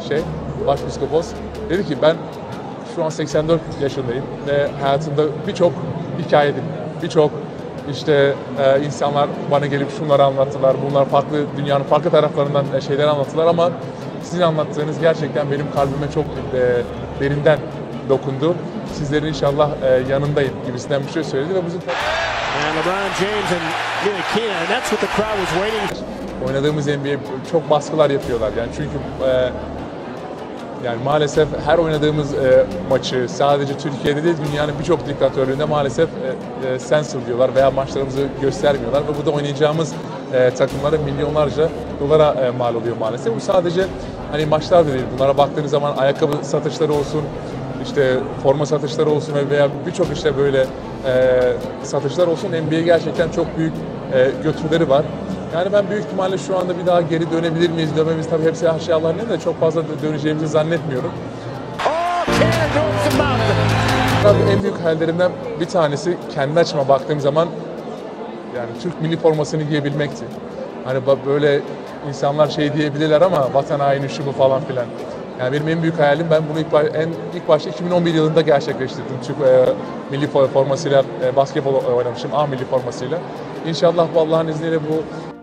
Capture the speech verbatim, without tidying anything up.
şey, başpiskopos. Dedi ki ben şu an seksen dört yaşındayım ve hayatımda birçok hikaye dinledim. Birçok işte e, insanlar bana gelip şunları anlattılar. Bunlar farklı, dünyanın farklı taraflarından şeyler anlattılar ama sizin anlattığınız gerçekten benim kalbime çok e, derinden dokundu. Sizlerin inşallah e, yanındayım gibisinden bir şey söyledi ve bizim oynadığımız N B A çok baskılar yapıyorlar yani çünkü e, yani maalesef her oynadığımız e, maçı sadece Türkiye'de değil dünyanın birçok diktatörlüğünde maalesef e, e, censor diyorlar veya maçlarımızı göstermiyorlar ve bu da oynayacağımız e, takımlara milyonlarca dolara e, mal oluyor maalesef. Bu sadece hani maçlar da değil. Bunlara baktığınız zaman ayakkabı satışları olsun, işte forma satışları olsun veya birçok işte böyle e, satışlar olsun. N B A gerçekten çok büyük e, götürleri var. Yani ben büyük ihtimalle şu anda bir daha geri dönebilir miyiz? Dönmemiz tabii hepsi her şey Allah'ın emri de çok fazla döneceğimizi zannetmiyorum. Tabii en büyük hayallerimden bir tanesi kendi açıma baktığım zaman yani Türk milli formasını giyebilmekti. Hani böyle insanlar şey diyebilirler ama vatan haini şu bu falan filan. Yani benim en büyük hayalim ben bunu ilk, baş, en, ilk başta iki bin on bir yılında gerçekleştirdim. Türk e, milli formasıyla e, basketbol oynamışım A milli formasıyla. İnşallah bu Allah'ın izniyle bu